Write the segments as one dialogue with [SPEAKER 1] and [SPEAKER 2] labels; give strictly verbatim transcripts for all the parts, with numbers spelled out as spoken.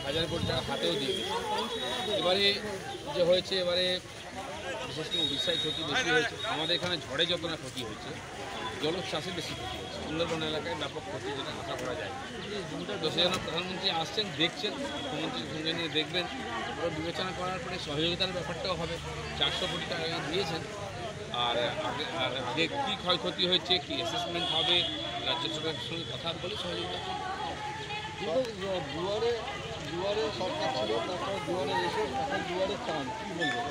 [SPEAKER 1] হাজার কোটি টাকা হাতেও দিয়ে দিয়েছে। এবারে যে হয়েছে, এবারে বিশেষ করে উড়িষ্যায় ক্ষতি বেশি হয়েছে, আমাদের এখানে ঝড়ে যত না ক্ষতি হয়েছে, জলোচ্ছ্বাসে বেশি ক্ষতি হয়েছে। সুন্দরবন এলাকায় ব্যাপক ক্ষতি, যেটা আশা করা যায়। তো সেই জন্য প্রধানমন্ত্রী আসছেন, দেখছেন, মুখ্যমন্ত্রীর সঙ্গে নিয়ে দেখবেন, ওরা বিবেচনা করার পরে সহযোগিতার ব্যাপারটাও হবে। চারশো কোটি টাকা দিয়েছেন, আর আগে আর আগে কী ক্ষয়ক্ষতি হয়েছে, কী অ্যাসেসমেন্ট হবে, রাজ্য সরকারের সঙ্গে কথা বলে সহযোগিতা।
[SPEAKER 2] কিন্তু দুয়ারে দুয়ারে সরকার ছিল, তারপর দুয়ারে এসে এখন দুয়ারে চান, কী বলবো?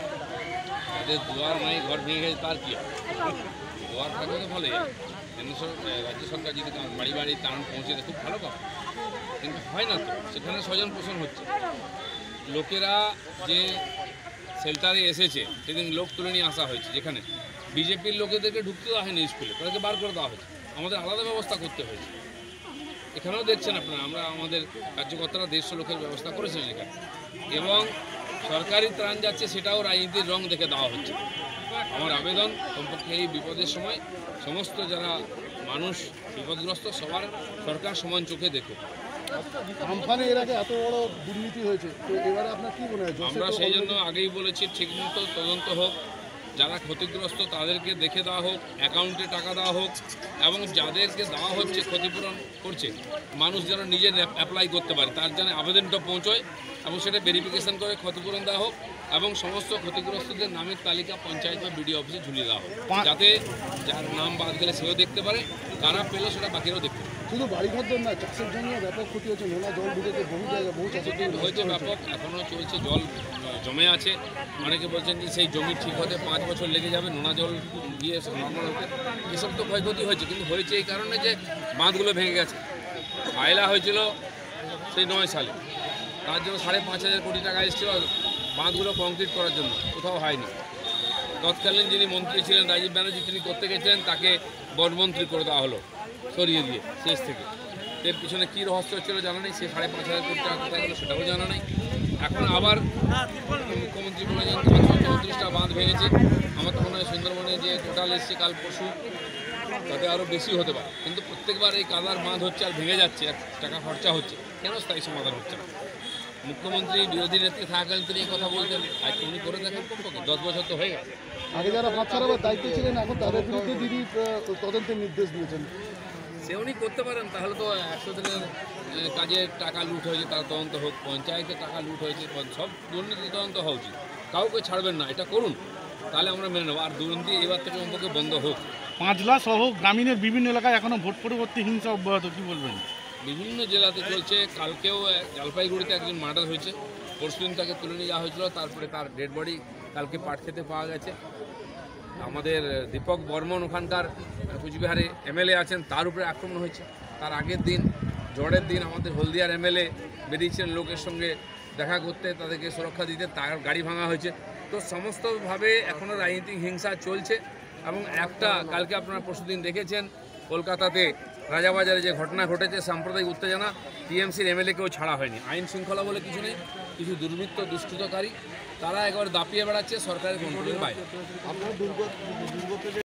[SPEAKER 1] তাদের দুয়ার নাই, ঘর ভেঙে গেছে, তার কী হবে? দুয়ার থাকলে তো ভালোই। কেন্দ্র সরকার, রাজ্য সরকার যদি বাড়ি বাড়ি ত্রাণ পৌঁছে দেয়, খুব ভালো কথা। কিন্তু হয় না তো, সেখানে স্বজন পোষণ হচ্ছে। লোকেরা যে শেল্টারে এসেছে, সেদিন লোক তুলে নিয়ে আসা হয়েছে, যেখানে বিজেপির লোকেদেরকে ঢুকতে দেওয়া হয়নি স্কুলে, তাদেরকে বার করে দেওয়া হয়েছে। আমাদের আলাদা ব্যবস্থা করতে হয়েছে। এখানেও দেখছেন আপনারা, আমরা আমাদের কার্যকর্তারা দেড়শো লোকের ব্যবস্থা করেছেন এখানে, এবং সরকারি ত্রাণ যাচ্ছে, সেটাও রাজনীতির রং দেখে দেওয়া হচ্ছে। আমার আবেদন, কমপক্ষে এই বিপদের সময় সমস্ত যারা মানুষ বিপদগ্রস্ত, সবার সরকার সমান চোখে দেখুক।
[SPEAKER 2] আমফানে এর আগে এত বড় দুর্নীতি হয়েছে, তো এবারে আপনার কি মনে হয়?
[SPEAKER 1] আমরা সেই জন্য আগেই বলেছি, ঠিকমতো তদন্ত হোক, যারা ক্ষতিগ্রস্ত তাদেরকে দেখে দেওয়া হোক, অ্যাকাউন্টে টাকা দেওয়া হোক, এবং যাদেরকে দেওয়া হচ্ছে ক্ষতিপূরণ করছে, মানুষ যেন নিজে অ্যাপ্লাই করতে পারে, তার জন্য আবেদনটা পৌঁছয় এবং সেটা ভেরিফিকেশন করে ক্ষতিপূরণ দেওয়া হোক, এবং সমস্ত ক্ষতিগ্রস্তদের নামের তালিকা পঞ্চায়েত বা বিডিও অফিসে ঝুলিয়ে দেওয়া হোক, যাতে যার নাম বাদ গেলে সেও দেখতে পারে, কারা পেলে সেটা বাকিরাও দেখতে পারে।
[SPEAKER 2] শুধু বাড়িঘর না, চাষের জন্য ব্যাপক ক্ষতি হচ্ছে, নোনা জল ঢুকেছে বহু জায়গায়, বহু চাষের জন্য
[SPEAKER 1] হয়েছে ব্যাপক, এখনও চলছে, জল জমে আছে। অনেকে বলছেন যে সেই জমি ঠিক হতে পাঁচ বছর লেগে যাবে, নোনা জল গিয়ে নর্মাল হতে। এসব তো ক্ষয়ক্ষতি হয়েছে, কিন্তু হয়েছে এই কারণে যে বাঁধগুলো ভেঙে গেছে। আয়লা হয়েছিল সেই নয় সালে, তার জন্য সাড়ে পাঁচ হাজার কোটি টাকা এসেছিল বাঁধগুলো কংক্রিট করার জন্য, কোথাও হয়নি। তৎকালীন যিনি মন্ত্রী ছিলেন রাজীব ব্যানার্জি, তিনি করতে গেছিলেন, তাকে বনমন্ত্রী করে দেওয়া হলো সরিয়ে দিয়ে শেষ থেকে। এর পিছনে কী রহস্য ছিল জানা নেই, সে সাড়ে পাঁচ হাজার কোটি টাকা কোথায় গেলো সেটাও জানা নেই। এখন আবার মুখ্যমন্ত্রী বলেছেন চৌত্রিশটা বাঁধ ভেঙেছে। আমার তো মনে হয় সুন্দরবনে যে টোটাল এসছে কাল পরশু, তাতে আরও বেশি হতে পারে। কিন্তু প্রত্যেকবার এই কাদার বাঁধ হচ্ছে আর ভেঙে যাচ্ছে, আর টাকা খরচা হচ্ছে, কেন স্থায়ী সমাধান হচ্ছে না? মুখ্যমন্ত্রী বিরোধী নেত্রী থাকাকালীন তিনি এই কথা বলতেন, আজ উনি করে দেখেন কমপক্ষে দশ বছর তো হয়ে গেছে।
[SPEAKER 2] আগে যারা বাদ ছাড়াবার দায়িত্বে ছিলেন, এখন তাদের বিরুদ্ধে দিদি তদন্তের নির্দেশ দিয়েছেন।
[SPEAKER 1] সে উনি করতে পারেন, তাহলে তো একশো দিনের কাজের টাকা লুট হয়েছে তার তদন্ত হোক, পঞ্চায়েতের টাকা লুট হয়েছে, সব দুর্নীতি তদন্ত হওয়া উচিত। কাউকে ছাড়বেন না, এটা করুন, তাহলে আমরা মেনে নেবো। আর দুর্নীতি এবার থেকে কমপক্ষে বন্ধ হোক।
[SPEAKER 3] পাঁচলা সহ গ্রামীণের বিভিন্ন এলাকায় এখনও ভোট পরবর্তী হিংসা অব্যাহত, কী বলবেন?
[SPEAKER 1] বিভিন্ন জেলাতে চলছে। কালকেও জলপাইগুড়িতে একজন মার্ডার হয়েছে, পরশুদিন তাকে তুলে নিয়ে যাওয়া হয়েছিল, তারপরে তার ডেড বডি কালকে পাট খেতে পাওয়া গেছে। আমাদের দীপক বর্মন ওখানকার কুচবিহারে এমএলএ আছেন, তার উপরে আক্রমণ হয়েছে। তার আগের দিন ঝড়ের দিন আমাদের হলদিয়ার এমএলএ বেরিয়েছিলেন লোকের সঙ্গে দেখা করতে, তাদেরকে সুরক্ষা দিতে, তার গাড়ি ভাঙা হয়েছে। তো সমস্তভাবে এখনও রাজনৈতিক হিংসা চলছে। এবং একটা কালকে আপনারা পরশুদিন দেখেছেন কলকাতাতে রাজাবাজারে যে ঘটনা ঘটেছে, সাম্প্রদায়িক উত্তেজনা, টিএমসির এমএলএকেও ছাড়া হয়নি। আইন শৃঙ্খলা বলে কিছু নেই, কিছু দুর্বৃত্ত দুষ্কৃতকারী তারা একবার দাপিয়ে বেড়াচ্ছে সরকারের কন্ট্রোলের বাইরে।
[SPEAKER 2] আপনার দুর্গ